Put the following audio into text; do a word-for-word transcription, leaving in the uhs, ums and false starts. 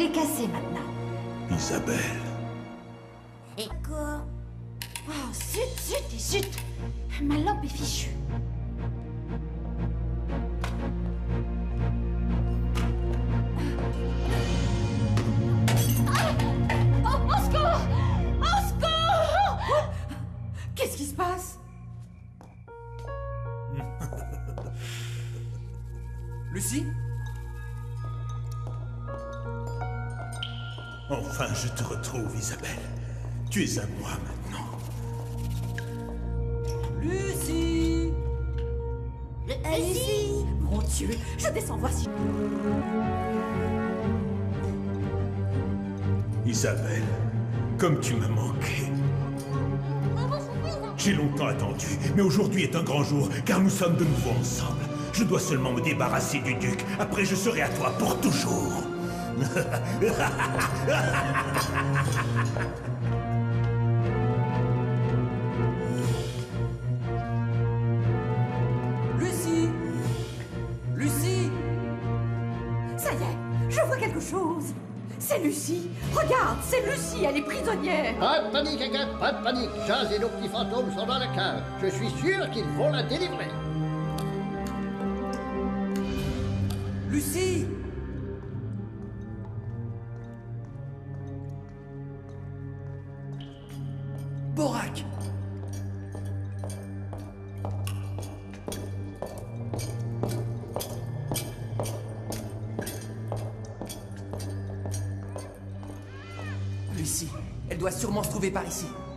est cassée maintenant. Isabelle. Et quoi? Oh, zut, zut et zut. Ma lampe est fichue. Ah! Oh, au secours! Au secours! Qu'est-ce qui se passe? Lucie? Enfin, je te retrouve, Isabelle. Tu es à moi maintenant. Lucie! Lucie! Mon Dieu, je descends voir si... Isabelle, comme tu m'as manqué. J'ai longtemps attendu, mais aujourd'hui est un grand jour, car nous sommes de nouveau ensemble. Je dois seulement me débarrasser du duc, après je serai à toi pour toujours. Lucie! Lucie! Ça y est, je vois quelque chose. C'est Lucie. Regarde, c'est Lucie, elle est prisonnière. Pas de panique, Agathe, pas de panique. Chaz et nos petits fantômes sont dans la cave. Je suis sûr qu'ils vont la délivrer. Lucie! Borak! Lucie, elle doit sûrement se trouver par ici.